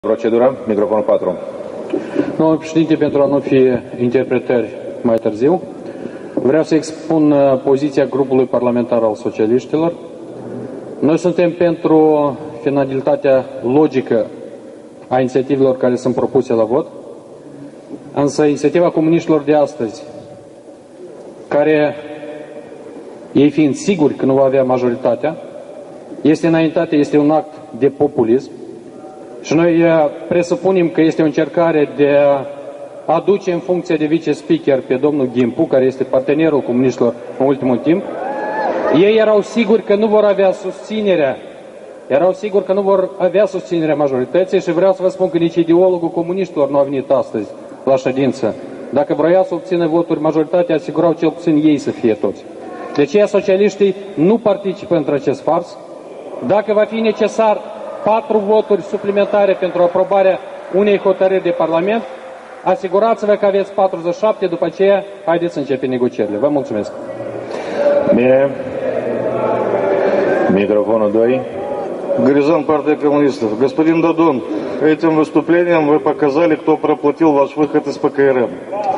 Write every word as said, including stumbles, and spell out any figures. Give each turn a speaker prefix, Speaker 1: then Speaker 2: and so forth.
Speaker 1: Procedură, microfonul patru.
Speaker 2: Domnul președinte, pentru a nu fi interpretări mai târziu, vreau să expun poziția grupului parlamentar al socialiștilor. Noi suntem pentru finalitatea logică a inițiativelor care sunt propuse la vot, însă inițiativa comuniștilor de astăzi, care ei fiind siguri că nu va avea majoritatea, este înaintată, este un act de populism. Și noi presupunem că este o încercare de a aduce în funcție de vice-speaker pe domnul Ghimpu, care este partenerul comuniștilor în ultimul timp. Ei erau siguri că nu vor avea susținerea, erau siguri că nu vor avea susținerea majorității și vreau să vă spun că nici ideologul comuniștilor nu a venit astăzi la ședință. Dacă vroia să obțină voturi majoritatea, asigurau cel puțin ei să fie toți. De aceea socialiștii nu participă într acest fars. Dacă va fi necesar patru voturi suplimentare pentru aprobarea unei hotărâri de Parlament, asigurați-vă că aveți patruzeci și șapte, după aceea haideți să începem negocierile. Vă mulțumesc.
Speaker 1: Bine. Микрофон дой.
Speaker 3: Горизонт, партия коммунистов. Господин Дадон, этим выступлением вы показали, кто проплатил ваш выход из ПКРМ.